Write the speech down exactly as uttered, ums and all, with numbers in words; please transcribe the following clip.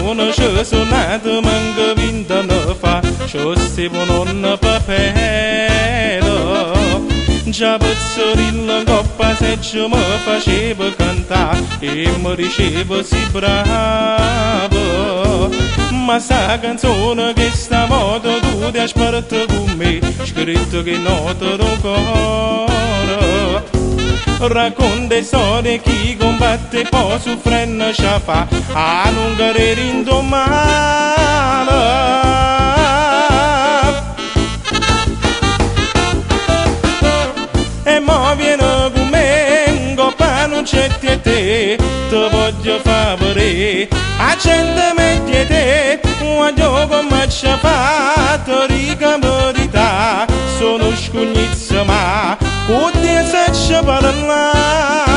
conosce suonato manco vinto ne fa, ci stiamo non papero. Già pezzorillo coppa se ci mi faceva cantare e mi diceva si bravo. Ma sta canzone che stavolta tu ti aspetti con me, scritto che nota del cuore. Racconta storie chi combatte poi soffrendo ci fa, a non cadere in domani. E mo vieni con me, un coppa non c'è te, te voglio favore, accende metti te, voglio come ci ha fatto ricamodità, sono scugnizza ma, oddio se ci parla.